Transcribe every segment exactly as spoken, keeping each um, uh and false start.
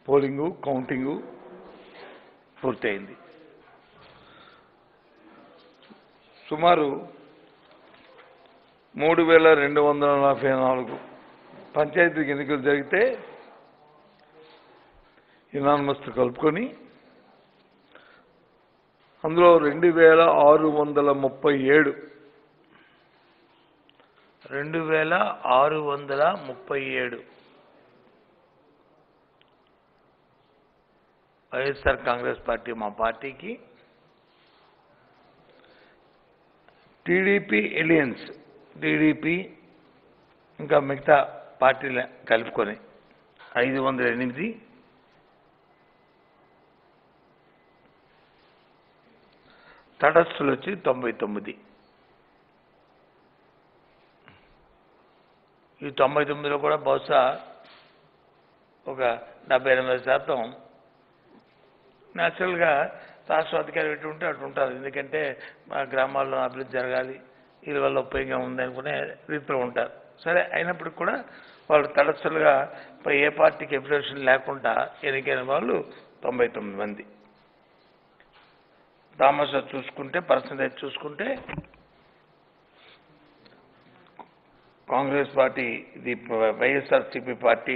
Polling counting పూర్తయింది. సుమారు మూడు వేల రెండు వందల నలభై నాలుగు పంచాయతీ ఎన్నికలు జరిగితే యునానిమస్ కలుపుకొని అందులో రెండు వేల ఆరు వందల ముప్పై ఏడు రెండు వేల ఆరు వందల ముప్పై ఏడు వైఎస్ఆర్ కాంగ్రెస్ పార్టీ మా పార్టీకి, టీడీపీ ఎలియన్స్ టీడీపీ ఇంకా మిగతా పార్టీలు కలుపుకొని ఐదు వందల ఎనిమిది, తటస్థులు వచ్చి తొంభై తొమ్మిది. ఈ తొంభై తొమ్మిదిలో కూడా బహుశా ఒక డెబ్బై ఎనిమిది శాతం న్యాచురల్గా రాష్ట్ర అధికారులు ఎటు ఉంటే అటు ఉంటారు. ఎందుకంటే మా గ్రామాల్లో అభివృద్ధి జరగాలి, వీళ్ళ వల్ల ఉపయోగం ఉందనుకునే రీతిలో ఉంటారు. సరే, అయినప్పటికి కూడా వాళ్ళు తటస్థులుగా ఏ పార్టీకి ఎఫిలియేషన్ లేకుండా ఎన్నికైన వాళ్ళు తొంభై తొమ్మిది మంది. తామస చూసుకుంటే పర్సంటేజ్ చూసుకుంటే కాంగ్రెస్ పార్టీ ఇది వైఎస్ఆర్సీపీ పార్టీ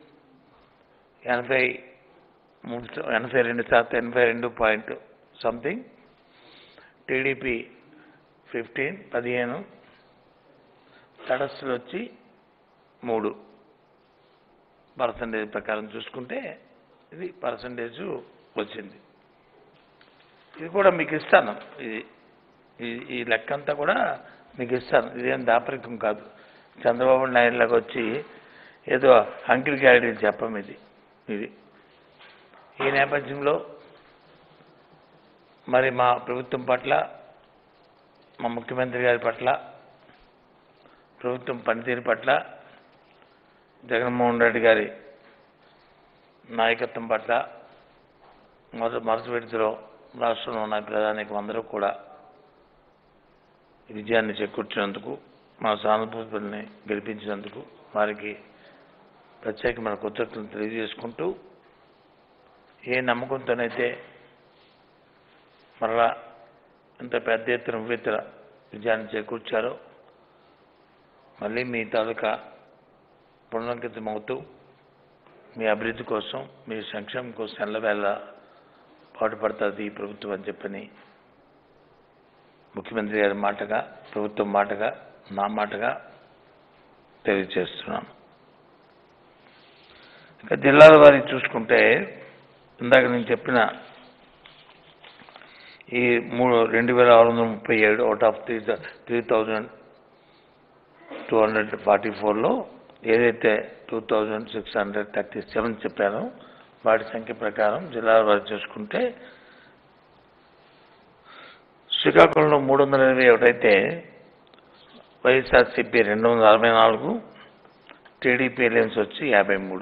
ఎనభై మూడు ఎనభై రెండు శాతం ఎనభై రెండు పాయింట్ సంథింగ్, టీడీపీ ఫిఫ్టీన్ పదిహేను, తటస్థులు వచ్చి మూడు. పర్సంటేజ్ ప్రకారం చూసుకుంటే ఇది పర్సంటేజ్ వచ్చింది. ఇది కూడా మీకు ఇస్తాను, ఇది ఈ లెక్కంతా కూడా మీకు ఇస్తాను. ఇదేం దాపరికం కాదు. చంద్రబాబు నాయుడులాగా వచ్చి ఏదో అంకిల్ క్యారెడీ చెప్పం. ఇది ఇది ఈ నేపథ్యంలో మరి మా ప్రభుత్వం పట్ల, మా ముఖ్యమంత్రి గారి పట్ల, ప్రభుత్వం పనితీరు పట్ల, జగన్మోహన్ రెడ్డి గారి నాయకత్వం పట్ల మొదటి మొదటి విడతలో రాష్ట్రంలో ఉన్న ప్రధానికి అందరూ కూడా విజయాన్ని చేకూర్చినందుకు, మా సానుభూతిని గెలిపించినందుకు వారికి ప్రత్యేకమైన కృతజ్ఞతలు తెలియజేసుకుంటూ, ఏ నమ్మకంతోనైతే మరలా ఇంత పెద్ద ఎత్తున వివిధ విజయాన్ని చేకూర్చారో మళ్ళీ మీ తాలూకా పునరంకితమవుతూ మీ అభివృద్ధి కోసం, మీ సంక్షేమం కోసం ఎల్లవేళ పాటుపడుతుంది ఈ ప్రభుత్వం అని చెప్పని ముఖ్యమంత్రి గారి మాటగా, ప్రభుత్వం మాటగా, నా మాటగా తెలియజేస్తున్నాను. ఇంకా జిల్లాల వారి చూసుకుంటే ఇందాక నేను చెప్పిన ఈ మూడు రెండు వేల ఆరు వందల ముప్పై ఏడు out of three three thousand two hundred forty ఫోర్లో ఏదైతే two thousand six hundred thirty seven చెప్పానో వాటి సంఖ్య ప్రకారం జిల్లాల వారు చూసుకుంటే శ్రీకాకుళంలో మూడు వందల ఇరవై ఒకటైతే వైఎస్ఆర్సీపీ రెండు వందల అరవై నాలుగు, టీడీపీ ఎలియన్స్ వచ్చి యాభై మూడు,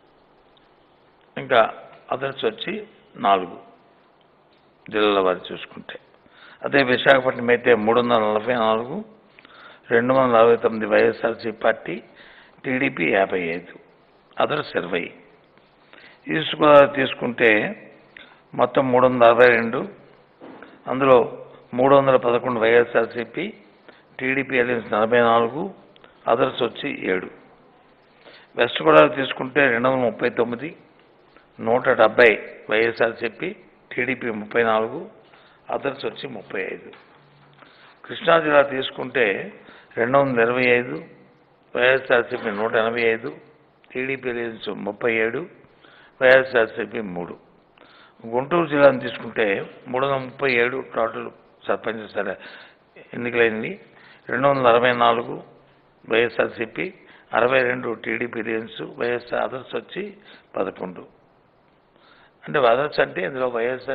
ఇంకా అదర్స్ వచ్చి నాలుగు జిల్లాల వారు చూసుకుంటే. అదే విశాఖపట్నం అయితే మూడు వందల నలభై నాలుగు, రెండు వందల అరవై తొమ్మిది వైఎస్ఆర్సీ పార్టీ, టీడీపీ యాభై ఐదు, అదర్స్ ఇరవై. ఈస్ట్ గోదావరి తీసుకుంటే మొత్తం మూడు వందల అరవై రెండు, అందులో మూడు వందల పదకొండు వైఎస్ఆర్సీపీ, టీడీపీ ఎలియన్స్ నలభై నాలుగు, అదర్స్ వచ్చి ఏడు. వెస్ట్ గోదావరి తీసుకుంటే రెండు వందల ముప్పై తొమ్మిది, నూట డెబ్బై వైఎస్ఆర్సీపీ, టీడీపీ ముప్పై నాలుగు, అదర్స్ వచ్చి ముప్పై ఐదు. కృష్ణా జిల్లా తీసుకుంటే రెండు వందల ఇరవై ఐదు, వైఎస్ఆర్సీపీ నూట ఎనభై ఐదు, టీడీపీ ఎలియన్స్ ముప్పై ఏడు, వైఎస్ఆర్సీపీ మూడు. గుంటూరు జిల్లాను తీసుకుంటే మూడు వందల ముప్పై ఏడు టోటల్ సర్పంచ్ సరే ఎన్నికలైంది. రెండు వందల అరవై నాలుగు వైఎస్ఆర్సీపీ, అరవై రెండు టీడీపీ ఎలియన్స్, వైఎస్ఆర్ అదర్స్ వచ్చి పదకొండు. అంటే అదర్స్ అంటే ఇందులో వైఎస్ఆర్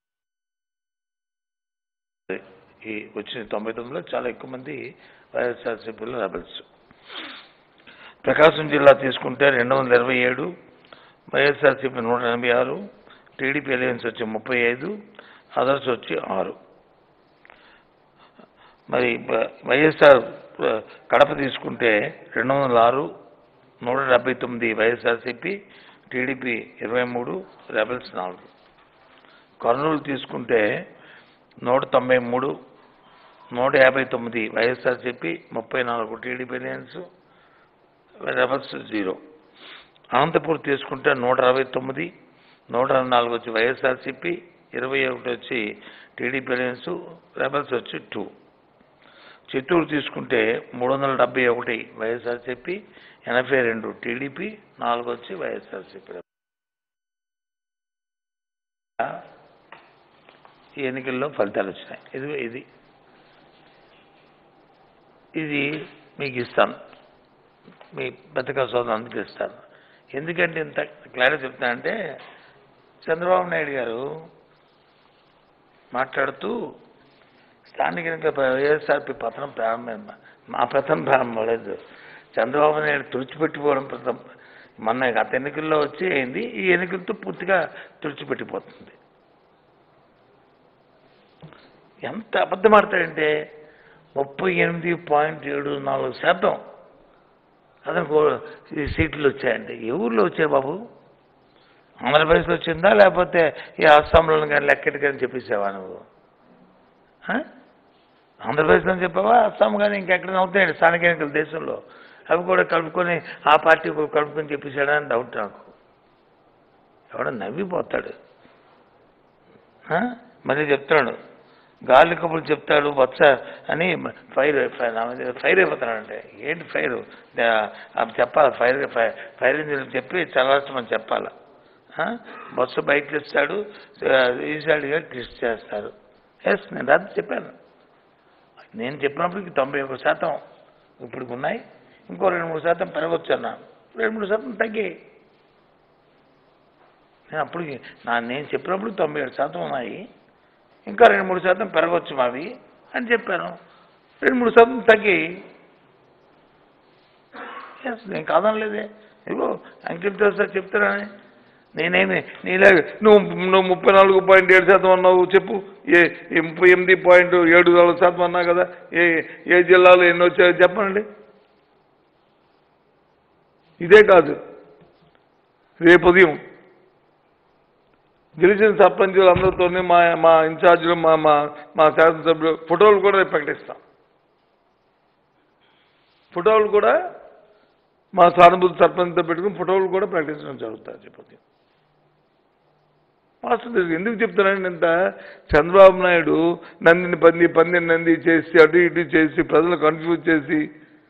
ఈ వచ్చిన తొంభై తొమ్మిదిలో చాలా ఎక్కువ మంది వైఎస్ఆర్సీపీలో రెబల్స్. ప్రకాశం జిల్లా తీసుకుంటే రెండు వందల ఇరవై ఏడు, వైఎస్ఆర్సీపీ నూట ఎనభై ఆరు, టీడీపీ ఎలియన్స్ వచ్చి ముప్పై ఐదు, అదర్స్ వచ్చి ఆరు. మరి వైఎస్ఆర్ కడప తీసుకుంటే రెండు వందల ఆరు, నూట డెబ్బై తొమ్మిది వైఎస్ఆర్సీపీ, టీడీపీ ఇరవై మూడు రెబల్స్ నాలుగు. కర్నూలు తీసుకుంటే నూట తొంభై మూడు నూట యాభై తొమ్మిది వైఎస్ఆర్సీపీ, ముప్పై నాలుగు TDP alliance, rebels zero. Anantapur తీసుకుంటే నూట అరవై తొమ్మిది నూట అరవై నాలుగు వచ్చి వైఎస్ఆర్సీపీ, ఇరవై ఒకటి వచ్చి టీడీపీ అలయన్స్, రెబల్స్ వచ్చి టూ. చిత్తూరు తీసుకుంటే మూడు వందల డెబ్బై ఒకటి వైఎస్ఆర్సీపీ, ఎనభై రెండు టీడీపీ, నాలుగు వచ్చి వైఎస్ఆర్సీపీ. ఈ ఎన్నికల్లో ఫలితాలు వచ్చినాయి. ఇది ఇది ఇది మీకు ఇస్తాను, మీ బతిక సోదరులందరికీ ఇస్తాను. ఎందుకంటే ఇంత క్లారిటీ చెప్తానంటే చంద్రబాబు నాయుడు గారు మాట్లాడుతూ స్థానిక ఎన్నికల వైఎస్ఆర్పీ పతనం ప్రారంభమైంది. మా పతనం ప్రారంభం లేదు, చంద్రబాబు నాయుడు తుడిచిపెట్టిపోవడం పతనం. మొన్న గత ఎన్నికల్లో వచ్చి అయింది, ఈ ఎన్నికలతో పూర్తిగా తుడిచిపెట్టిపోతుంది. ఎంత అబద్ధం ఆడతాడంటే ముప్పై ఎనిమిది పాయింట్ ఏడు నాలుగు శాతం అతనికి సీట్లు వచ్చాయండి. ఏ ఊళ్ళో వచ్చాయి బాబు? ఆంధ్రప్రదేశ్లో వచ్చిందా లేకపోతే ఈ అస్సాంలో కానీ లెక్కటి కానీ చెప్పేసావా నువ్వు? ఆంధ్రప్రదేశ్లో చెప్పావా, అస్సాం కానీ ఇంకెక్కడైనా అవుతాయండి స్థానిక ఎన్నికలు దేశంలో? అవి కూడా కలుపుకొని ఆ పార్టీ కలుపుకొని చెప్పేశాడని డౌట్ నాకు. ఎవడ నవ్విపోతాడు. మళ్ళీ చెప్తాడు గాలి కబుర్లు చెప్తాడు బొత్స అని ఫైర్ ఫైర్ అయిపోతాడంటే ఏంటి ఫైరు చెప్పాలి, ఫైర్ ఫైర్ ఇంజిన్ చెప్పి చల్లార్చమని చెప్పాలి. బొత్స బయటకు ఇస్తాడు, ఈసారిగా టెస్ట్ చేస్తారు. ఎస్, నేను రాత్రి చెప్పాను. నేను చెప్పినప్పటికి తొంభై ఒక శాతం ఇప్పుడు ఉన్నాయి, ఇంకో రెండు మూడు శాతం పెరగొచ్చు అన్నాను. రెండు మూడు శాతం తగ్గాయి. నేను అప్పటికి నా నేను చెప్పినప్పుడు తొంభై ఏడు శాతం ఉన్నాయి, ఇంకా రెండు మూడు శాతం పెరగవచ్చు మావి అని చెప్పాను. రెండు మూడు శాతం తగ్గాయి. ఎస్, నేను కాదనలేదే. ఇగో అంకిత సార్ చెప్తారని నేనేమి నీలా నువ్వు నువ్వు ముప్పై నాలుగు పాయింట్ ఏడు శాతం అన్నావు చెప్పు. ఏ ముప్పై ఎనిమిది పాయింట్ ఏడు నాలుగు శాతం అన్నావు కదా, ఏ ఏ జిల్లాలో ఎన్ని వచ్చాయో చెప్పండి. ఇదే కాదు, రేపు ఉదయం గెలిచిన సర్పంచులు అందరితో మా మా ఇన్ఛార్జీలు మా మా మా శాసనసభ్యులు ఫోటోలు కూడా రేపు ప్రకటిస్తాం. ఫోటోలు కూడా మా సానుభూతి సర్పంచ్తో పెట్టుకుని ఫోటోలు కూడా ప్రకటించడం జరుగుతుంది. చెప్పి వాస్తవం ఎందుకు చెప్తానండి ఇంత? చంద్రబాబు నాయుడు నందిని పంది పందిని నంది చేసి అటు ఇటు చేసి ప్రజలు కన్ఫ్యూజ్ చేసి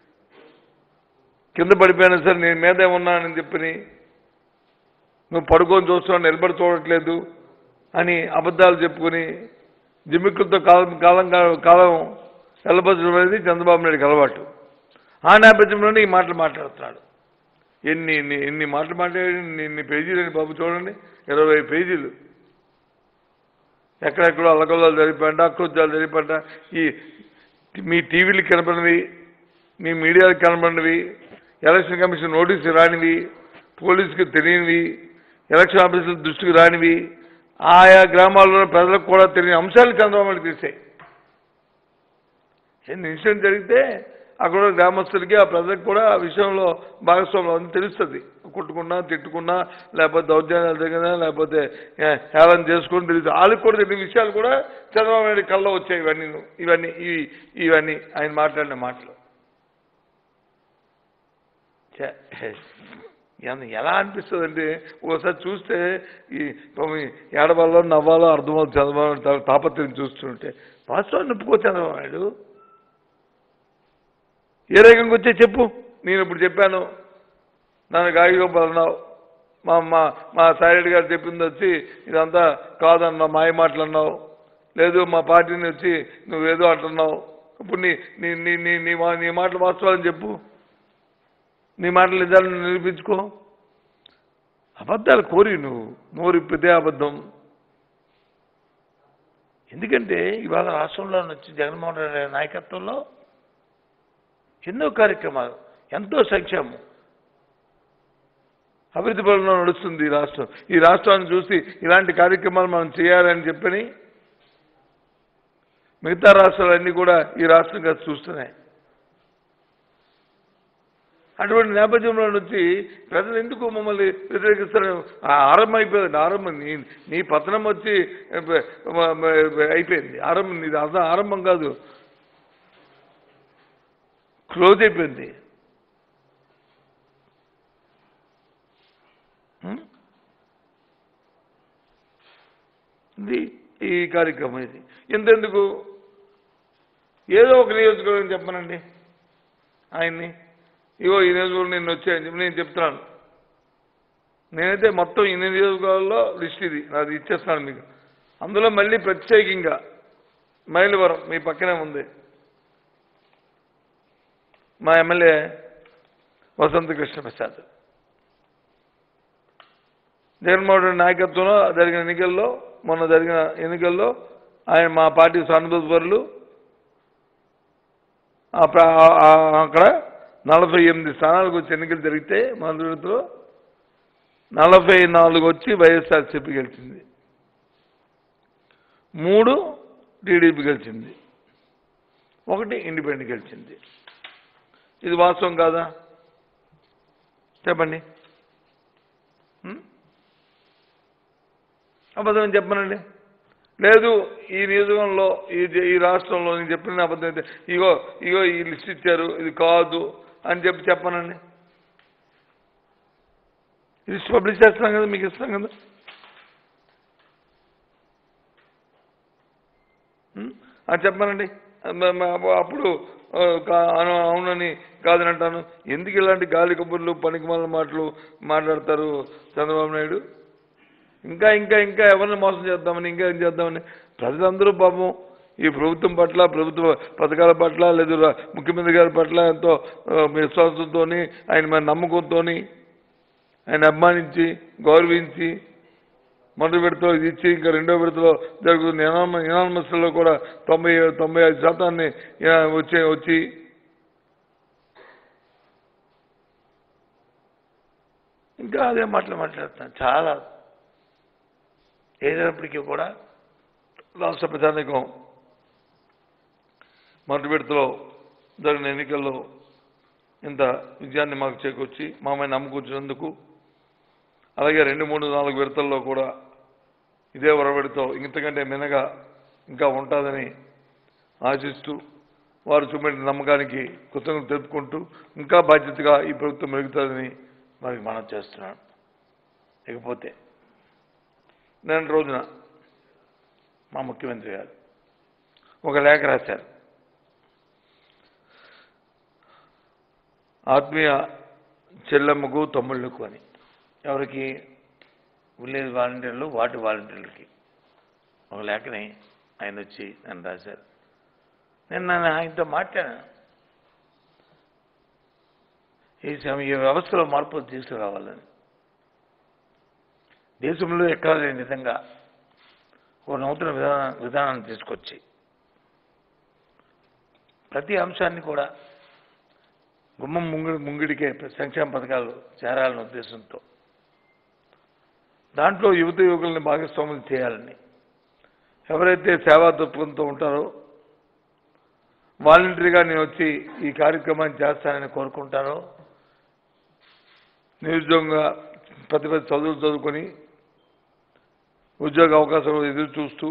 కింద పడిపోయినా సరే నేను మీదే ఉన్నానని చెప్పని, నువ్వు పడుకొని చూస్తున్నావు నిలబడి చూడట్లేదు అని అబద్ధాలు చెప్పుకొని జిమ్మిక్కులతో కాలం కాలం కాలం వెళ్ళబచ్చడం అనేది చంద్రబాబు నాయుడుకి అలవాటు. ఆ నేపథ్యంలోనే ఈ మాటలు మాట్లాడుతున్నాడు. ఎన్ని ఎన్ని ఎన్ని మాటలు మాట్లాడి ఎన్ని పేజీలు అని బాబు చూడండి, ఇరవై పేజీలు. ఎక్కడెక్కడో అల్లగొల్లాలు జరిపాంట, అక్రోత్యాలు జరిపాంట. ఈ మీ టీవీలకు కనపడినవి, మీ మీడియాలకు కనపడినవి, ఎలక్షన్ కమిషన్ నోటీసు రానివి, పోలీసుకి తెలియనివి, ఎలక్షన్ ఆఫీసుల దృష్టికి రానివి, ఆయా గ్రామాల్లో ప్రజలకు కూడా తెలియని అంశాలు చంద్రబాబు తెలిసాయి. ఎన్ని ఇన్సిడెంట్ జరిగితే అక్కడ గ్రామస్తులకి ఆ ప్రజలకు కూడా ఆ విషయంలో భాగస్వామ్యం అని తెలుస్తుంది. కొట్టుకున్నా తిట్టుకున్నా లేకపోతే దౌర్జన్యాలు జరిగినా లేకపోతే హేళన చేసుకుని తెలుస్తుంది. వాళ్ళకి కూడా తెలియని విషయాలు కూడా చంద్రబాబు నాయుడు కళ్ళలో వచ్చాయి. ఇవన్నీ ఇవన్నీ ఇవి ఇవన్నీ ఆయన మాట్లాడిన మాటలు ఎలా అనిపిస్తుంది అంటే ఒకసారి చూస్తే ఈ ఏడవాలో నవ్వాలో అర్థమవుతుంది. చంద్రబాబు తాపత్రయం చూస్తుంటే వాస్తవాన్ని ఒప్పుకో చంద్రబాబు నాయుడు. ఏ రకంగా వచ్చే చెప్పు. నేను ఇప్పుడు చెప్పాను, నన్ను గాయగోపాల్ అన్నావు, మా మా మా సాయిరెడ్డి గారు చెప్పింది వచ్చి ఇదంతా కాదన్నావు, మాయ మాటలు అన్నావు. లేదు మా పార్టీని వచ్చి నువ్వేదో అంటున్నావు. ఇప్పుడు నీ నీ నీ నీ నీ నీ మాటలు వాస్తవాలని చెప్పు, నీ మాటలు నిజాలను నిరూపించుకో. అబద్ధాలు కోరి నువ్వు నోరిప్పితే అబద్ధం. ఎందుకంటే ఇవాళ రాష్ట్రంలో వచ్చి జగన్మోహన్ రెడ్డి నాయకత్వంలో ఎన్నో కార్యక్రమాలు, ఎంతో సంక్షేమం, అభివృద్ధి పనుల్లో నడుస్తుంది ఈ రాష్ట్రం. ఈ రాష్ట్రాన్ని చూసి ఇలాంటి కార్యక్రమాలు మనం చేయాలని చెప్పని మిగతా రాష్ట్రాలన్నీ కూడా ఈ రాష్ట్రంగా చూస్తున్నాయి. అటువంటి నేపథ్యంలో వచ్చి ప్రజలు ఎందుకు మమ్మల్ని వ్యతిరేకిస్తారు? ఆరంభం అయిపోయింది. ఆరంభం నీ నీ పతనం వచ్చి అయిపోయింది. ఆరంభం ఇది అర్థం ఆరంభం కాదు, క్లోజ్ అయిపోయింది. ఇది ఈ కార్యక్రమం. ఇది ఎంతెందుకు ఏదో ఒక నియోజకవర్గం చెప్పనండి ఆయన్ని, ఇగో ఈ నియోజకవర్గం నేను వచ్చాయని చెప్పి నేను చెప్తున్నాను. నేనైతే మొత్తం ఇన్ని నియోజకవర్గాల్లో లిస్ట్ ఇది నాది ఇచ్చేస్తున్నాను మీకు. అందులో మళ్ళీ ప్రత్యేకంగా మైలవరం మీ పక్కనే ఉంది, మా ఎమ్మెల్యే వసంత కృష్ణ ప్రసాద్ జగన్మోహన్ రెడ్డి నాయకత్వంలో జరిగిన ఎన్నికల్లో మొన్న జరిగిన ఎన్నికల్లో ఆయన మా పార్టీ సానుభూతిపరులు అక్కడ నలభై ఎనిమిది స్థానాలకు వచ్చి ఎన్నికలు జరిగితే మంత్రిలో నలభై నాలుగు వచ్చి వైఎస్ఆర్సీపీ గెలిచింది, మూడు టీడీపీ గెలిచింది, ఒకటి ఇండిపెండెంట్ గెలిచింది. ఇది వాస్తవం కాదా చెప్పండి? అబద్ధం చెప్పనండి. లేదు ఈ నియోజకవర్గంలో ఈ ఈ రాష్ట్రంలో నేను చెప్పిన అబద్ధం అయితే ఇగో ఇగో ఈ లిస్ట్ ఇచ్చారు ఇది కాదు అని చెప్పి చెప్పనండి. లిస్ట్ పబ్లిష్ చేస్తున్నాం కదా, మీకు ఇస్తాం కదా. అది చెప్పనండి. అప్పుడు అవునని కాదని అంటాను. ఎందుకు ఇలాంటి గాలి కబుర్లు పనికిమాలిన మాటలు మాట్లాడతారు చంద్రబాబు నాయుడు? ఇంకా ఇంకా ఇంకా ఎవరిని మోసం చేద్దామని, ఇంకా ఏం చేద్దామని ప్రజలందరూ పాపం ఈ ప్రభుత్వం పట్ల, ప్రభుత్వ పథకాల పట్ల, లేదా ముఖ్యమంత్రి గారి పట్ల ఎంతో విశ్వాసంతో, ఆయన మన నమ్మకంతో, ఆయన అభిమానించి గౌరవించి మొదటి విడతలో ఇచ్చి ఇంకా రెండో విడతలో జరుగుతున్న ఇనామ ఇనానమస్లో కూడా తొంభై తొంభై ఐదు శాతాన్ని వచ్చే వచ్చి ఇంకా అదే మాటలు మాట్లాడుతున్నాను. చాలా ఏదైనప్పటికీ కూడా రాష్ట్ర ప్రజానీకం మొదటి విడతలో జరిగిన ఎన్నికల్లో ఇంత విజయాన్ని మాకు చేకూర్చి మా మీద నమ్మకూర్చినందుకు, అలాగే రెండు మూడు నాలుగు విడతల్లో కూడా ఇదే వరవడితో ఇంతకంటే మినగా ఇంకా ఉంటుందని ఆశిస్తూ వారు చూపెట్టిన నమ్మకానికి కృతజ్ఞతలు తెలుపుకుంటూ ఇంకా బాధ్యతగా ఈ ప్రభుత్వం మెరుగుతుందని మనకి మనం చేస్తున్నాను. ఇకపోతే నేను రోజున మా ముఖ్యమంత్రి గారు ఒక లేఖ రాశారు. ఆత్మీయ చెల్లెమ్మకు తమ్ముళ్ళకు అని. ఎవరికి? విలేజ్ వాలంటీర్లు, వార్డు వాలంటీర్లకి ఒక లేఖని ఆయన వచ్చి నన్ను రాశారు. నేను నన్ను ఆయనతో మాట్లాడాను. ఈ ఈ వ్యవస్థలో మార్పులు తీసుకురావాలని, దేశంలో ఎక్కడ లేని విధంగా ఒక నూతన విధాన విధానాన్ని తీసుకొచ్చి ప్రతి అంశాన్ని కూడా గుమ్మం ముంగిడి ముంగిడికే సంక్షేమ పథకాలు చేరాలనే ఉద్దేశంతో దాంట్లో యువత యువకుల్ని భాగస్వాములు చేయాలని, ఎవరైతే సేవా దృక్పథంతో ఉంటారో వాలంటరీగా నేను వచ్చి ఈ కార్యక్రమాన్ని చేస్తానని కోరుకుంటారో, నిరుద్యోగంగా ప్రతి ప్రతి చదువులు చదువుకొని ఉద్యోగ అవకాశాలు ఎదురు చూస్తూ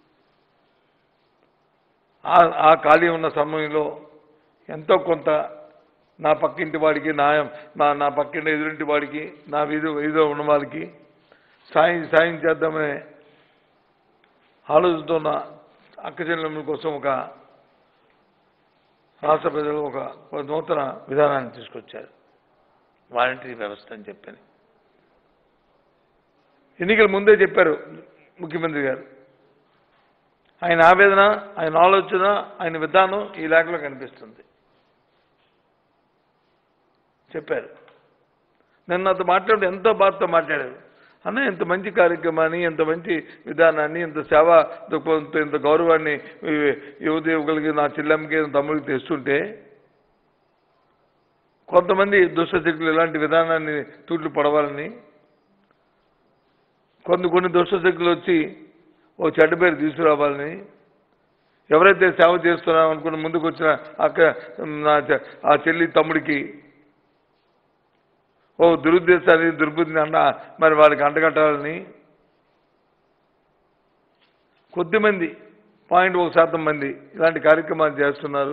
ఆ ఖాళీ ఉన్న సమయంలో ఎంతో కొంత నా పక్కింటి వాడికి, నా నా పక్కింటి ఎదురింటి వాడికి, నా వీధి వీధిలో ఉన్న వాళ్ళకి సాయం సాయం చేద్దామనే ఆలోచనతో ఉన్న అక్క చెల్లెమ్మల కోసం ఒక రాష్ట్ర ప్రజలు ఒక నూతన విధానాన్ని తీసుకొచ్చారు, వాలంటరీ వ్యవస్థ అని చెప్పని. ఎన్నికల ముందే చెప్పారు ముఖ్యమంత్రి గారు. ఆయన ఆవేదన, ఆయన ఆలోచన, ఆయన విధానం ఈ లేఖలో కనిపిస్తుంది. చెప్పారు. నేను నాతో మాట్లాడి ఎంతో బాధతో మాట్లాడారు. అన్న ఇంత మంచి కార్యక్రమాన్ని, ఇంత మంచి విధానాన్ని, ఇంత సేవా దృక్పథంతో, ఇంత గౌరవాన్ని యువత యువకులకి, నా చెల్లెమ్మకి, తమ్ముడికి తెస్తుంటే కొంతమంది దుష్టశక్తులు ఇలాంటి విధానాన్ని తూట్లు పడవాలని, కొంత కొన్ని దుష్టశక్తులు వచ్చి ఓ చెడ్డ పేరు తీసుకురావాలని, ఎవరైతే సేవ చేస్తున్నాం అనుకున్న ముందుకు వచ్చిన అక్క ఆ చెల్లి తమ్ముడికి ఓ దురుద్దేశాన్ని దుర్బుద్ధిని అంట మరి వాళ్ళకి అంటగట్టాలని కొద్దిమంది పాయింట్ ఒక శాతం మంది ఇలాంటి కార్యక్రమాలు చేస్తున్నారు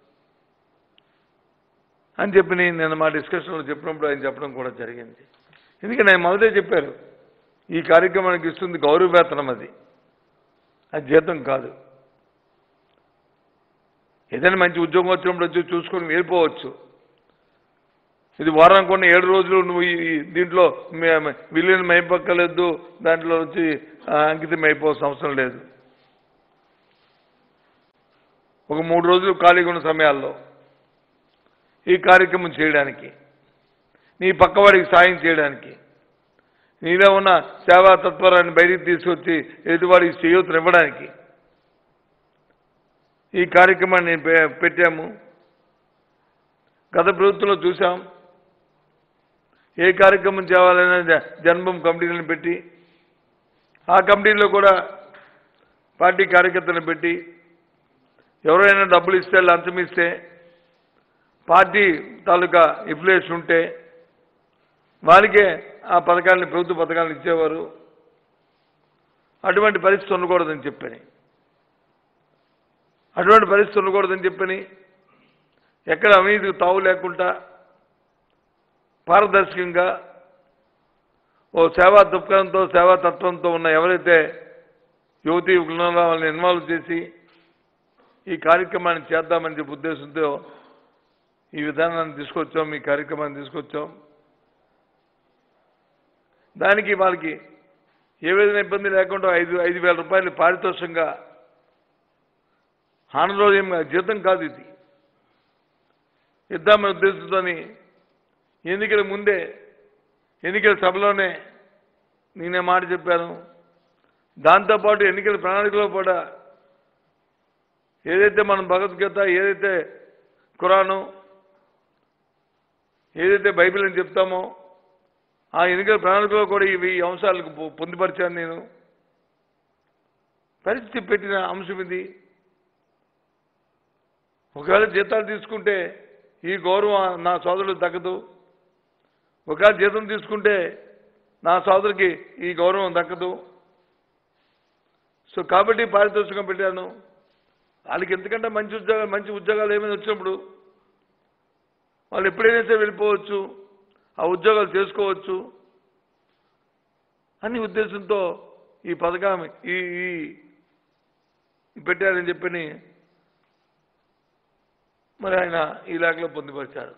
అని చెప్పి నేను మా డిస్కషన్లో చెప్పినప్పుడు ఆయన చెప్పడం కూడా జరిగింది. ఎందుకంటే ఆయన మొదటే చెప్పారు, ఈ కార్యక్రమానికి ఇస్తుంది గౌరవ వేతనం, అది అది జీతం కాదు. ఏదైనా మంచి ఉద్యోగం వచ్చినప్పుడు వచ్చి చూసుకొని వెళ్ళిపోవచ్చు. ఇది వారం కొన్ని ఏడు రోజులు నువ్వు ఈ దీంట్లో విలీనం అయిపోక్కలేదు, దాంట్లో వచ్చి అంకితం అయిపోవాల్సిన అవసరం లేదు. ఒక మూడు రోజులు ఖాళీగా ఉన్న సమయాల్లో ఈ కార్యక్రమం చేయడానికి, నీ పక్కవాడికి సాయం చేయడానికి, నీలో ఉన్న సేవా తత్వరాన్ని బయటికి తీసుకొచ్చి ఎదుటివాడికి చేయూతను ఇవ్వడానికి ఈ కార్యక్రమాన్ని పెట్టాము. గత ప్రభుత్వంలో చూసాం, ఏ కార్యక్రమం చేయాలనే జన్మభూమి కమిటీలను పెట్టి ఆ కమిటీలో కూడా పార్టీ కార్యకర్తలను పెట్టి ఎవరైనా డబ్బులు ఇస్తే లంచం ఇస్తే పార్టీ తాలూకా ఇన్ఫ్లుయెన్స్ ఉంటే వాళ్ళకే ఆ పథకాలని ప్రభుత్వ పథకాలను ఇచ్చేవారు. అటువంటి పరిస్థితి ఉండకూడదని చెప్పని అటువంటి పరిస్థితి ఉండకూడదని చెప్పని ఎక్కడ అవినీతికి తావు లేకుండా పారదర్శకంగా ఓ సేవా దృక్పథంతో సేవా తత్వంతో ఉన్న ఎవరైతే యువతీ యువకులు వాళ్ళని ఇన్వాల్వ్ చేసి ఈ కార్యక్రమాన్ని చేద్దామని చెప్పి ఉద్దేశంతో ఈ విధానాన్ని తీసుకొచ్చాం, ఈ కార్యక్రమాన్ని తీసుకొచ్చాం. దానికి వాళ్ళకి ఏ విధమైన ఇబ్బంది లేకుండా ఐదు ఐదు వేల రూపాయలు పారితోషికంగా ఆనందోదయం జీతం కాదు, ఇది ఇద్దామనే ఉద్దేశంతో ఎన్నికల ముందే ఎన్నికల సభలోనే నేనే మాట చెప్పాను. దాంతోపాటు ఎన్నికల ప్రణాళికలో కూడా ఏదైతే మనం భగవద్గీత, ఏదైతే ఖురాను, ఏదైతే బైబిల్ అని చెప్తామో ఆ ఎన్నికల ప్రణాళికలో కూడా ఇవి అంశాలకు పొందుపరిచాను. నేను పరిస్థితి పెట్టిన అంశం ఇది. ఒకవేళ జీతాలు తీసుకుంటే ఈ గౌరవం నా సోదరులకు దక్కదు, ఒకవేళ జీతం తీసుకుంటే నా సోదరుకి ఈ గౌరవం దక్కదు. సో కాబట్టి పారితోషికం పెట్టాను. వాళ్ళకి ఎందుకంటే మంచి ఉద్యోగాలు మంచి ఉద్యోగాలు ఏమైనా వచ్చినప్పుడు వాళ్ళు ఎప్పుడైనా సరే వెళ్ళిపోవచ్చు, ఆ ఉద్యోగాలు చేసుకోవచ్చు అని ఉద్దేశంతో ఈ పథకం ఈ పెట్టారని చెప్పని మరి ఆయన ఈ లేఖలో పొందుపరిచారు.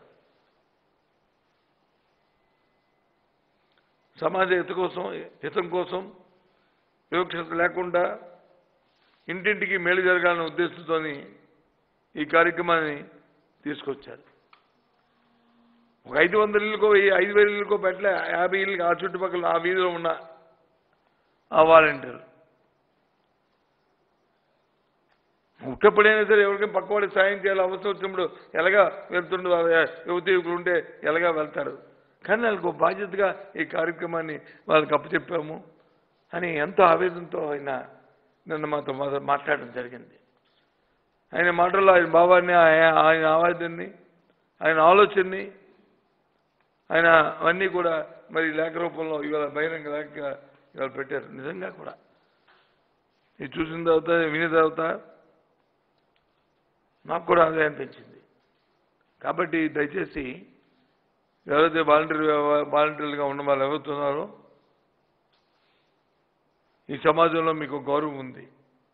సమాజ హిత కోసం హితం కోసం వివక్షత లేకుండా ఇంటింటికి మేలు జరగాలనే ఉద్దేశంతో ఈ కార్యక్రమాన్ని తీసుకొచ్చారు. ఒక ఐదు వందల ఇళ్ళకో ఐదు వేల ఇళ్ళకో పెట్టలే, యాభై ఇళ్ళకి ఆ చుట్టుపక్కల ఆ వీధిలో ఉన్న ఆ వాలంటీర్లు ఉట్టప్పుడైనా సరే ఎవరికైనా పక్కవాడికి సాయం చేయాలి, అవసరం వచ్చినప్పుడు ఎలాగా వెళ్తుండే యువతి యువకులు ఉంటే ఎలాగా వెళ్తారు. కానీ వాళ్ళకు బాధ్యతగా ఈ కార్యక్రమాన్ని వాళ్ళకి అప్పచెప్పాము అని ఎంతో ఆవేదనతో ఆయన నిన్న మాతో మాట్లాడడం జరిగింది. ఆయన మాటల్లో ఆయన భావాన్ని, ఆయన ఆవేదనని, ఆయన ఆలోచనని, ఆయన అవన్నీ కూడా మరి లేఖ రూపంలో ఇవాళ బహిరంగ లేఖ ఇవాళ పెట్టారు. నిజంగా కూడా ఇది చూసిన తర్వాత విని తర్వాత నాకు కూడా అదే అనిపించింది. కాబట్టి దయచేసి ఎవరైతే వాలంటీర్ వాలంటీర్లుగా ఉన్న వాళ్ళు ఎవరుతున్నారో ఈ సమాజంలో మీకు గౌరవం ఉంది,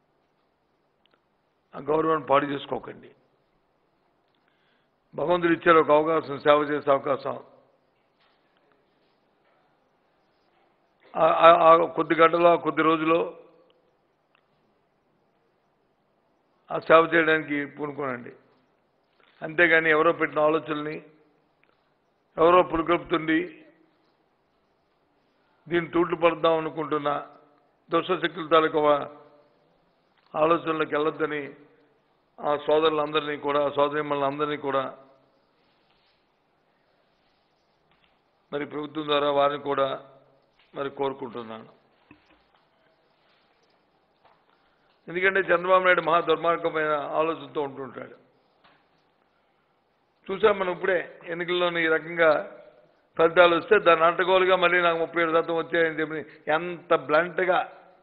ఆ గౌరవాన్ని పాడు చేసుకోకండి. భగవంతుడు ఇచ్చారు ఒక అవకాశం, సేవ చేసే అవకాశం. కొద్ది గంటలో కొద్ది రోజులో ఆ సేవ చేయడానికి పూనుకోనండి. అంతేగాని ఎవరో పెట్టిన ఆలోచనల్ని ఎవరో పురుగొల్పుతుండి దీన్ని తూట్లు పడదాం అనుకుంటున్న దుష్టశక్తుల తాలూకా ఆలోచనలకు వెళ్ళొద్దని ఆ సోదరులందరినీ కూడా సోదరిమణులందరినీ కూడా మరి ప్రభుత్వం ద్వారా వారిని కూడా మరి కోరుకుంటున్నాను. ఎందుకంటే చంద్రబాబు నాయుడు మహా దుర్మార్గమైన ఆలోచనతో ఉంటుంటాడు. చూసాం మనం ఇప్పుడే ఎన్నికల్లోని ఈ రకంగా ఫలితాలు వస్తే దాన్ని అడ్డగోలుగా మళ్ళీ నాకు ముప్పై ఏడు శాతం వచ్చాయని చెప్పి ఎంత బ్లంట్గా,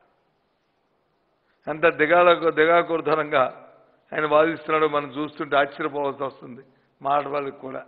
ఎంత దిగాలకు దిగాకూరధనంగా ఆయన వాదిస్తున్నాడో మనం చూస్తుంటే ఆశ్చర్యపోవాల్సి వస్తుంది మాట వాళ్ళకి కూడా.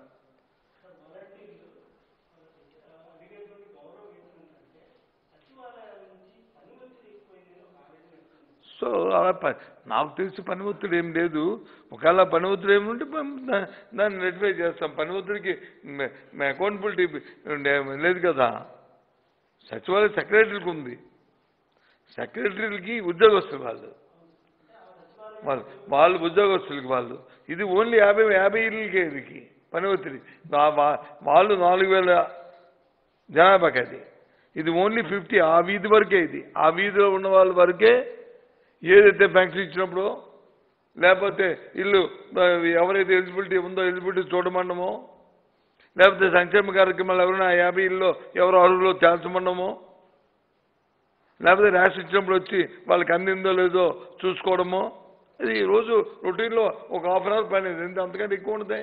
సో అలా నాకు తెలిసి పని ఒత్తిడి ఏం లేదు. ఒకవేళ పని ఒత్తిడి ఏమి ఉంటే దాన్ని రెటిఫై చేస్తాం. పని ఒత్తిడికి అకౌంటబిలిటీ లేదు కదా. సచివాలయ సెక్రటరీకి ఉంది, సెక్రటరీలకి ఉద్యోగస్తులు వాళ్ళు వాళ్ళు వాళ్ళు ఉద్యోగస్తులకి వాళ్ళు. ఇది ఓన్లీ యాభై యాభై ఇళ్ళకే ఇదికి పని ఒత్తిడి. వాళ్ళు నాలుగు వేల జనాభాకి అది. ఇది ఓన్లీ ఫిఫ్టీ ఆ వీధి వరకే. ఇది ఆ వీధిలో ఉన్న వాళ్ళ వరకే ఏదైతే ఫ్యాక్టరీ ఇచ్చినప్పుడు, లేకపోతే ఇల్లు ఎవరైతే ఎలిజిబిలిటీ ఉందో ఎలిజిబిలిటీ చూడమండమో, లేకపోతే సంక్షేమ కార్యక్రమాలు ఎవరైనా యాభై ఇల్లో ఎవరు అర్హులో తేల్చమండమో, లేకపోతే ర్యాష్ ఇచ్చినప్పుడు వచ్చి వాళ్ళకి అందిందో లేదో చూసుకోవడమో, ఇది రోజు రొటీన్లో ఒక హాఫ్ అన్ అవర్ పని. ఎంత అంతకంటే ఎక్కువ ఉంటుంది.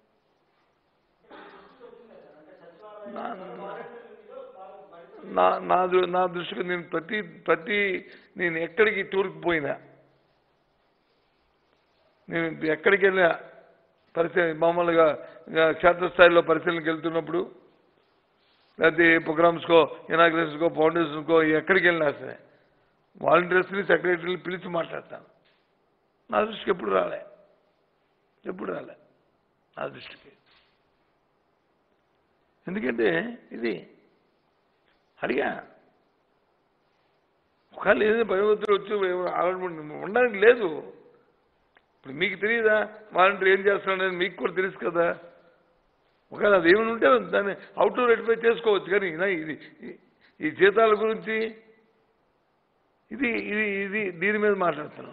నా నా నా దృష్టికి నేను ప్రతి ప్రతి నేను ఎక్కడికి టూర్కి పోయినా, నేను ఎక్కడికి వెళ్ళినా పరిశీలన మామూలుగా క్షేత్రస్థాయిలో పరిశీలనకి వెళ్తున్నప్పుడు, లేకపోతే ప్రోగ్రామ్స్కో ఇనాగ్రేషన్స్కో ఫౌండేషన్కో ఎక్కడికి వెళ్ళినా సరే వాలంటీర్స్ని సెక్రటరీని పిలిచి మాట్లాడతాను. నా దృష్టికి ఎప్పుడు రాలే ఎప్పుడు రాలే నా దృష్టికి. ఎందుకంటే ఇది అడిగా ఒకవేళ ఏదైనా భగవంతుడు వచ్చి ఉండడానికి లేదు. ఇప్పుడు మీకు తెలియదా వాలంటీర్ ఏం చేస్తున్నాడని? మీకు కూడా తెలుసు కదా. ఒకవేళ అది ఏమైనా ఉంటే దాన్ని అవుట్ రెటిఫై చేసుకోవచ్చు. కానీ ఇది ఈ జీతాల గురించి ఇది ఇది ఇది దీని మీద మాట్లాడుతున్నా.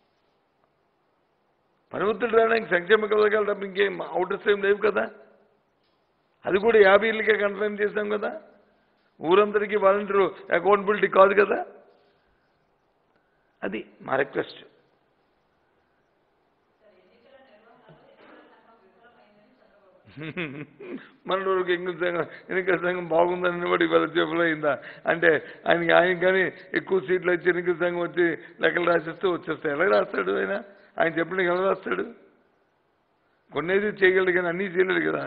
పని ఒత్తిడి రావడానికి సంక్షేమ పథకాలు తప్ప ఇంకేం అవుటర్స్ ఏం లేవు కదా. అది కూడా యాభై ఇళ్ళకే కన్ఫర్మ్ చేశాం కదా. ఊరందరికీ వాలంటీర్ అకౌంటబిలిటీ కాదు కదా. అది మా రిక్వెస్ట్. మన రోజుకి ఎన్నికల సంఘం ఎన్నికల సంఘం బాగుందని బట్టి వాళ్ళ చేపలు అయిందా అంటే ఆయనకి ఆయన కానీ ఎక్కువ సీట్లు వచ్చి ఎన్నికల సంఘం వచ్చి లెక్కలు రాసిస్తూ వచ్చేస్తాయి. ఎలా రాస్తాడు ఆయన? ఆయన చెప్పిన ఎలా రాస్తాడు? కొన్నేది చేయగలడు కానీ అన్నీ చేయలేడు కదా.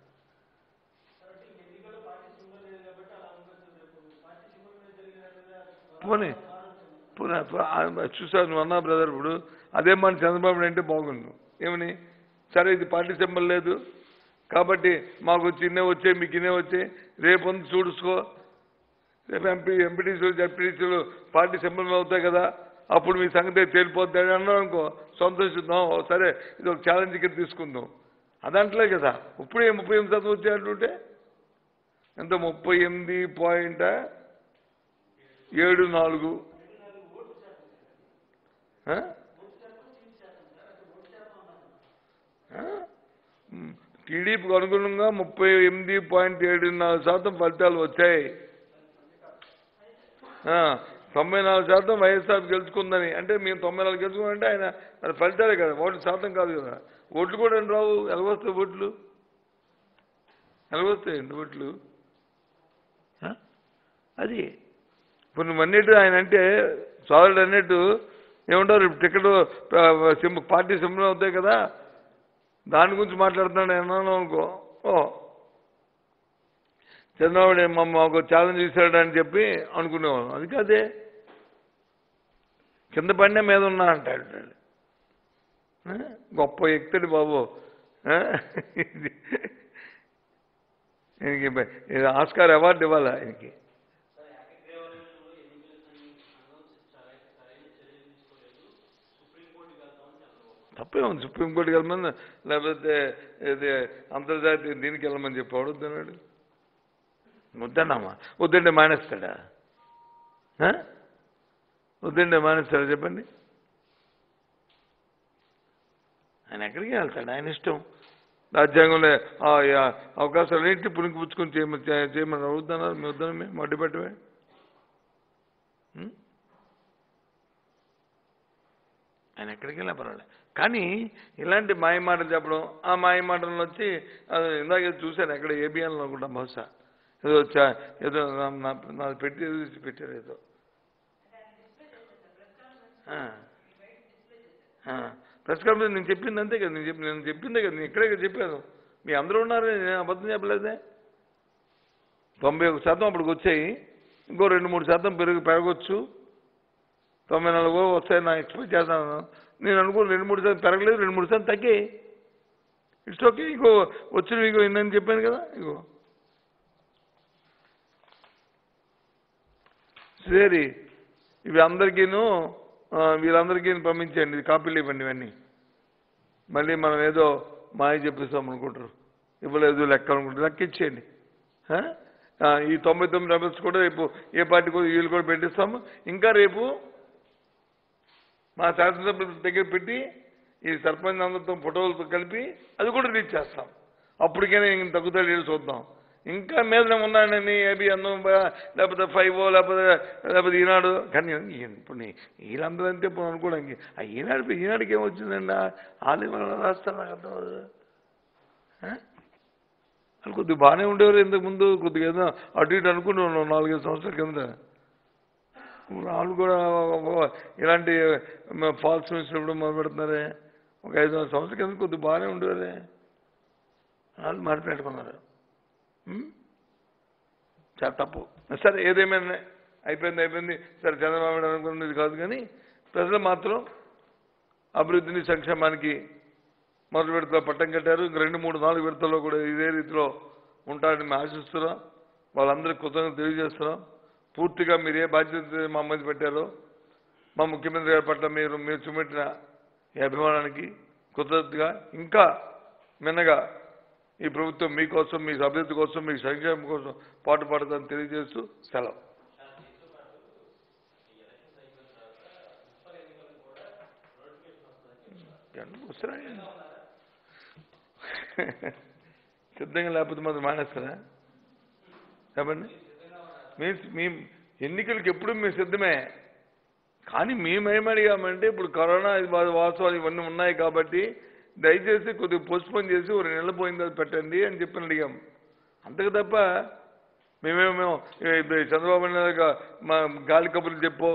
పోనీ పోనీ చూసాను నువ్వు అన్నా బ్రదర్. ఇప్పుడు అదే మన చంద్రబాబు అంటే బాగుండు. ఏమని? సరే ఇది పార్టీ సింబల్ లేదు కాబట్టి మాకు చిన్నే వచ్చే మీకు ఇన్నే వచ్చే రేపు ఉంది చూడుసుకో, రేపు ఎంపీ ఎంపీటీసీలు జడ్పీటీసీలు పార్టీ సింబల్ అవుతాయి కదా, అప్పుడు మీ సంగతి తేలిపోద్ది అన్నాం అనుకో, సంతోషిద్దాం. సరే ఇది ఒక ఛాలెంజ్ కింద తీసుకుందాం. అదంటలే కదా. ఇప్పుడే ముప్పై ఎనిమిది శాతం వచ్చేటంటే ఎంత? ముప్పై ఎనిమిది పాయింట్ ఏడు నాలుగు టీడీపీకి అనుగుణంగా ముప్పై ఎనిమిది పాయింట్ ఏడు నాలుగు శాతం ఫలితాలు వచ్చాయి. తొంభై నాలుగు శాతం వైఎస్ఆర్ గెలుచుకుందని అంటే మేము తొంభై నాలుగు గెలుచుకున్నామంటే ఆయన మరి ఫలితాలే కదా, ఓటు శాతం కాదు కదా. ఓట్లు కూడా రావు. ఎలాగొస్తాయి ఓట్లు? ఎలాగొస్తాయండి ఓట్లు? అది ఇప్పుడు నువ్వు అన్నట్టు ఆయన అంటే సోదరుడు అన్నట్టు ఏమంటారు టికెట్ సింబ పార్టీ సింబల్ అవుతాయి కదా, దాని గురించి మాట్లాడుతున్నాడు అన్నాను అనుకో. ఓ చంద్రబాబు మా మాకు ఛాలెంజ్ చేశాడు అని చెప్పి అనుకునేవాళ్ళం. అది కాదే, కింద పడినా మీద ఉన్నా అంటాడు. గొప్ప వ్యక్తుడు బాబు. ఆయనకి ఆస్కార్ అవార్డు ఇవ్వాలి ఆయనకి. తప్పే ఉంది. సుప్రీంకోర్టుకి వెళ్ళమని లేకపోతే ఇది అంతర్జాతీయ దీనికి వెళ్ళమని చెప్పి అడుగుతున్నాడు. వద్దన్నామా? వద్దంటే మానేస్తాడా? వద్దంటే మానేస్తాడా చెప్పండి? ఆయన ఎక్కడికి వెళ్తాడు? ఆయన ఇష్టం. రాజ్యాంగంలో అవకాశాలు ఏంటి పుణికి పుచ్చుకొని చేయమని చేయమని అడుగుతున్నారు. మీ వద్దన మేము మడ్డి పెట్టమే. ఆయన ఎక్కడికి వెళ్ళినా పర్వాలేదు. కానీ ఇలాంటి మాయ మాటలు చెప్పడం, ఆ మాయ మాటలను వచ్చి అది ఇందాక చూశాను ఎక్కడ ఏబిఎన్లో అనుకుంటా బహుశా ఏదో వచ్చా ఏదో నాది పెట్టి పెట్టారు ఏదో ప్రెస్ కాన్ఫరెన్స్ నేను చెప్పింది అంతే కదా, నేను చెప్పి నేను చెప్పిందే కదా, నేను ఇక్కడే కదా చెప్పాను. మీ అందరూ ఉన్నారు, నేను అబద్ధం చెప్పలేదే. తొంభై ఒక శాతం అప్పటికి వచ్చాయి, ఇంకో రెండు మూడు శాతం పెరుగు పెరగవచ్చు, తొంభై నాలుగు వస్తాయి నా ఎక్స్పెక్ట్ చేస్తాను. నేను అనుకో రెండు మూడు శాతం పెరగలేదు, రెండు మూడు శాతం తగ్గాయి. It's okay. ఇంకో వచ్చిన ఇంకో ఇన్నని చెప్పాను కదా. ఇగో సరే, ఇవి అందరికీను వీళ్ళందరికీ పంపించండి, కాపీలు ఇవ్వండి. ఇవన్నీ మళ్ళీ మనం ఏదో మాయ చెప్పిస్తాం అనుకుంటారు, ఇవ్వలేదు లెక్క అనుకుంటారు, లెక్క ఇచ్చేయండి. ఈ తొంభై తొమ్మిది రెబల్స్ కూడా రేపు ఏ పార్టీ కూడా వీళ్ళు కూడా పెట్టిస్తాము. ఇంకా రేపు మా శాసనసభ్యుల దగ్గర పెట్టి ఈ సర్పంచ్ అందరితో ఫోటోలతో కలిపి అది కూడా రీచ్ చేస్తాం. అప్పటికైనా ఇంక తగ్గుతాడు చూద్దాం. ఇంకా మీద ఉన్నాడని ఏబి అన్నం లేకపోతే ఫైవ్ లేకపోతే లేకపోతే ఈనాడు. కానీ ఇప్పుడు వీళ్ళందరూ అంతే ఇప్పుడు అనుకోవడానికి ఆ ఈనాడు ఈనాడుకి ఏమొచ్చిందండి, వాళ్ళు ఏమైనా రాస్తారు నాకు అర్థం అవ్వదు. వాళ్ళు కొద్దిగా బాగానే ఉండేవారు ఇంతకుముందు, కొద్దిగా ఏదో అటు ఇటు అనుకుంటున్నాం నాలుగైదు సంవత్సరాల కింద. వాళ్ళు కూడా ఇలాంటి ఫాల్స్ వచ్చినప్పుడు మొదలు పెడుతున్నారే. ఒక ఐదు వందల సంవత్సరాల కింద కొద్దిగా బాగానే ఉండేవారే, వాళ్ళు మార్పు పెట్టుకున్నారు. చాలా తప్పు. సరే, ఏదేమైనా అయిపోయింది అయిపోయింది సరే, చంద్రబాబు నాయుడు అనుకున్నది కాదు. కానీ ప్రజలు మాత్రం అభివృద్ధిని సంక్షేమానికి మొదటి విడతలో పట్టం కట్టారు. ఇంక రెండు మూడు నాలుగు విడతల్లో కూడా ఇదే రీతిలో ఉంటారని మేము ఆశిస్తున్నాం. వాళ్ళందరికీ కృతజ్ఞతలు తెలియజేస్తున్నాం. పూర్తిగా మీరు ఏ బాధ్యత మా మీద పెట్టారో, మా ముఖ్యమంత్రి గారి పట్ల మీరు మీరు చూపెట్టిన ఈ అభిమానానికి కృతజ్ఞతగా ఇంకా మిన్నగా ఈ ప్రభుత్వం మీకోసం, మీ అభివృద్ధి కోసం, మీ సంక్షేమం కోసం పాటు పడుతుందని తెలియజేస్తూ సెలవు. వస్తున్నాయి సిద్ధంగా లేకపోతే మాత్రం మానేస్తారా చెప్పండి. మీ మీ ఎన్నికలకి ఎప్పుడు మేము సిద్ధమే. కానీ మేమేమడిగామంటే ఇప్పుడు కరోనా వాస్తవాలు ఇవన్నీ ఉన్నాయి కాబట్టి దయచేసి కొద్దిగా పోస్ట్పోన్ చేసి ఒక నెల పోయిన తర్వాత పెట్టండి అని చెప్పి అడిగాం. అంతకు తప్ప మేమేమో చంద్రబాబు నాయుడు మా గాలి కబుర్లు చెప్పో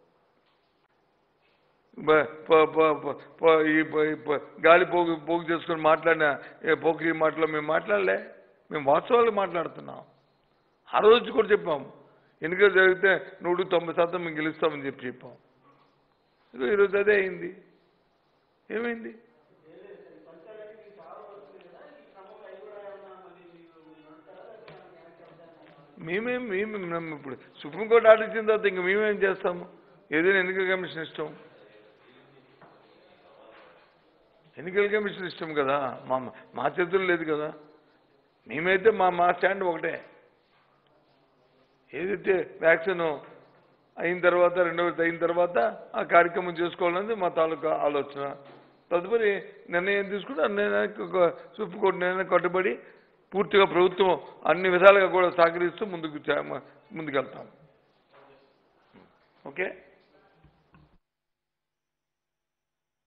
ఈ గాలి పోగు పోగు చేసుకుని మాట్లాడిన పోకిరి మాటలో మేము మాట్లాడలే. మేము వాస్తవాలు మాట్లాడుతున్నాం. ఆ రోజు కూడా చెప్పాం, ఎన్నికలు జరిగితే నూట తొంభై శాతం మేము గెలుస్తామని చెప్పి చెప్పాం. ఇదో ఈరోజు అదే అయింది. ఏమైంది? మేమేం మేము ఇప్పుడు సుప్రీంకోర్టు ఆర్డర్ ఇచ్చిన తర్వాత ఇంక మేమేం చేస్తాము? ఏదైనా ఎన్నికల కమిషన్ ఇష్టం, ఎన్నికల కమిషన్ ఇష్టం కదా, మా మా చేతుల్లో లేదు కదా. మేమైతే మా మా స్టాండ్ ఒకటే, ఏదైతే వ్యాక్సిన్ అయిన తర్వాత రెండవది అయిన తర్వాత ఆ కార్యక్రమం చేసుకోవాలనేది మా తాలూకా ఆలోచన. తదుపరి నిర్ణయం తీసుకుంటే నిర్ణయానికి సుప్రీంకోర్టు నిర్ణయం కట్టుబడి పూర్తిగా ప్రభుత్వం అన్ని విధాలుగా కూడా సహకరిస్తూ ముందుకు ముందుకెళ్తాం. ఓకే.